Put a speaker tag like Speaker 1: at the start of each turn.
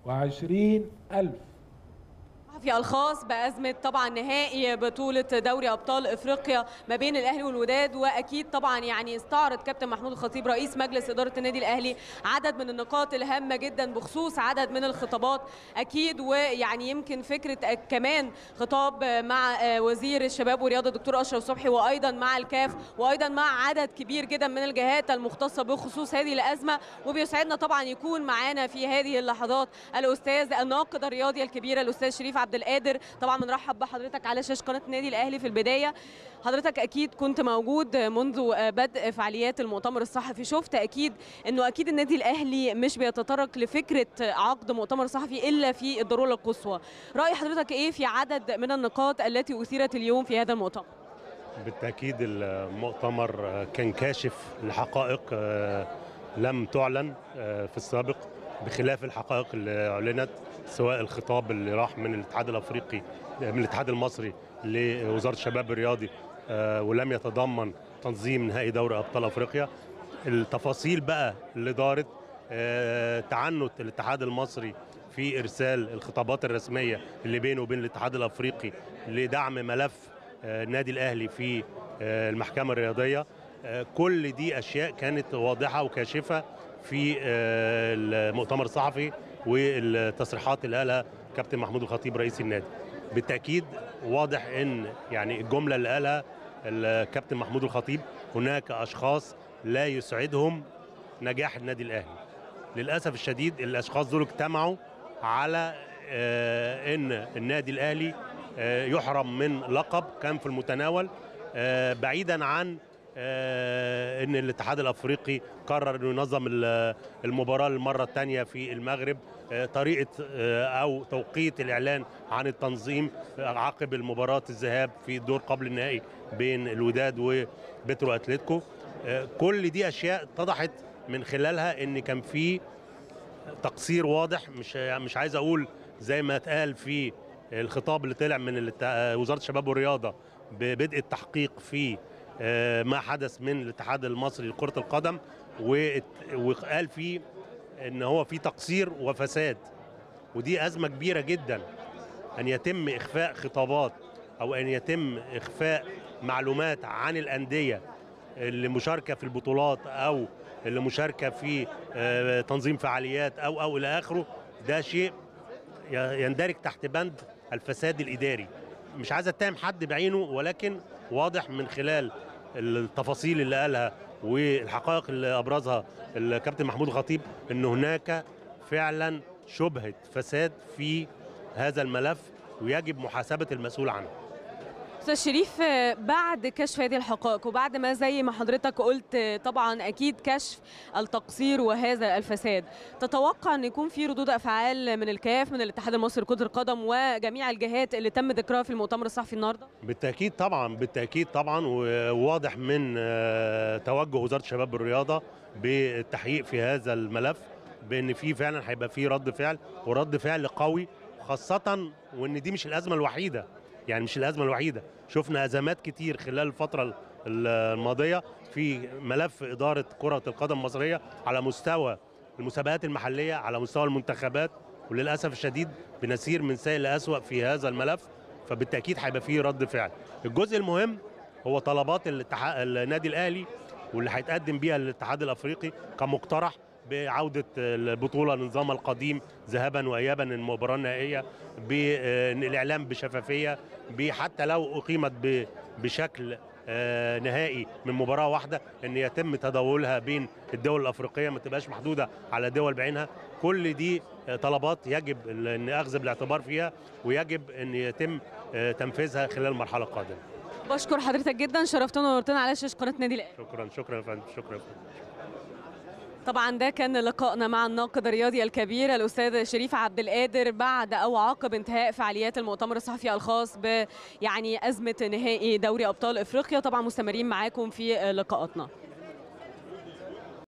Speaker 1: 20,000.
Speaker 2: في الخاص بأزمة طبعا نهائي بطولة دوري أبطال إفريقيا ما بين الأهلي والوداد، وأكيد طبعا يعني استعرض كابتن محمود الخطيب رئيس مجلس إدارة النادي الأهلي عدد من النقاط الهامة جدا بخصوص عدد من الخطابات أكيد، ويعني يمكن فكرة كمان خطاب مع وزير الشباب والرياضة الدكتور أشرف صبحي، وأيضا مع الكاف، وأيضا مع عدد كبير جدا من الجهات المختصة بخصوص هذه الأزمة. وبيسعدنا طبعا يكون معانا في هذه اللحظات الأستاذ الناقد الرياضي الكبير الأستاذ شريف عبد القادر. طبعا بنرحب بحضرتك على شاشه قناه النادي الاهلي. في البدايه حضرتك اكيد كنت موجود منذ بدء فعاليات المؤتمر الصحفي، شفت اكيد انه اكيد النادي الاهلي مش بيتطرق لفكره عقد مؤتمر صحفي الا في الضروره القصوى. راي حضرتك ايه في عدد من النقاط التي اثيرت اليوم في هذا المؤتمر؟
Speaker 3: بالتاكيد المؤتمر كان كاشف لحقائق لم تعلن في السابق، بخلاف الحقائق اللي اعلنت، سواء الخطاب اللي راح من الاتحاد الافريقي من الاتحاد المصري لوزاره الشباب الرياضي ولم يتضمن تنظيم نهائي دوري ابطال افريقيا. التفاصيل بقى اللي دارت، تعنت الاتحاد المصري في ارسال الخطابات الرسميه اللي بينه وبين الاتحاد الافريقي لدعم ملف النادي الاهلي في المحكمه الرياضيه. كل دي اشياء كانت واضحه وكاشفه في المؤتمر الصحفي والتصريحات اللي قالها كابتن محمود الخطيب رئيس النادي. بالتاكيد واضح ان يعني الجمله اللي قالها الكابتن محمود الخطيب، هناك اشخاص لا يسعدهم نجاح النادي الاهلي. للاسف الشديد الاشخاص دول اجتمعوا على ان النادي الاهلي يحرم من لقب كان في المتناول، بعيدا عن ان الاتحاد الافريقي قرر انه ينظم المباراه للمره الثانيه في المغرب. طريقه او توقيت الاعلان عن التنظيم عقب المباراه الذهاب في الدور قبل النهائي بين الوداد وبترو اتلتيكو، كل دي اشياء اتضحت من خلالها ان كان في تقصير واضح. مش عايز اقول زي ما اتقال في الخطاب اللي طلع من وزاره الشباب والرياضه ببدء التحقيق في ما حدث من الاتحاد المصري لكرة القدم، وقال فيه ان هو في تقصير وفساد، ودي أزمة كبيرة جدا ان يتم اخفاء خطابات او ان يتم اخفاء معلومات عن الأندية اللي مشاركة في البطولات او اللي مشاركة في تنظيم فعاليات او الى اخره. ده شيء يندرج تحت بند الفساد الإداري. مش عايز اتهم حد بعينه، ولكن واضح من خلال التفاصيل اللي قالها والحقائق اللي ابرزها الكابتن محمود الخطيب ان هناك فعلا شبهة فساد في هذا الملف، ويجب محاسبة المسؤول عنه.
Speaker 2: أستاذ شريف، بعد كشف هذه الحقائق وبعد ما زي ما حضرتك قلت طبعا أكيد كشف التقصير وهذا الفساد، تتوقع أن يكون في ردود أفعال من الكاف، من الاتحاد المصري لكرة القدم وجميع الجهات اللي تم ذكرها في المؤتمر الصحفي النهارده؟
Speaker 3: بالتأكيد طبعا، بالتأكيد طبعا، وواضح من توجه وزارة الشباب والرياضة بالتحقيق في هذا الملف بأن في فعلا هيبقى في رد فعل، ورد فعل قوي، خاصة وأن دي مش الأزمة الوحيدة. يعني مش الأزمة الوحيدة، شفنا أزمات كتير خلال الفترة الماضية في ملف إدارة كرة القدم المصرية على مستوى المسابقات المحلية، على مستوى المنتخبات، وللأسف الشديد بنسير من سيء لأسوأ في هذا الملف. فبالتأكيد هيبقى فيه رد فعل. الجزء المهم هو طلبات النادي الأهلي واللي هيتقدم بيها للاتحاد الأفريقي كمقترح بعودة البطولة لنظامها القديم ذهابا وإيابا المباراة النهائية، بالإعلام بشفافية، حتى لو أقيمت بشكل نهائي من مباراة واحدة، أن يتم تداولها بين الدول الأفريقية، ما تبقاش محدودة على دول بعينها. كل دي طلبات يجب أن أخذ بالاعتبار فيها، ويجب أن يتم تنفيذها خلال المرحلة القادمة.
Speaker 2: بشكر حضرتك جدا، شرفتنا ونورتنا على شاشة قناة نادي الأهلي.
Speaker 3: شكرا يا فندم، شكرا.
Speaker 2: طبعا ده كان لقائنا مع الناقد الرياضي الكبير الأستاذ شريف عبد القادر بعد أو عقب انتهاء فعاليات المؤتمر الصحفي الخاص يعني أزمة نهائي دوري أبطال إفريقيا. طبعا مستمرين معاكم في لقاءاتنا.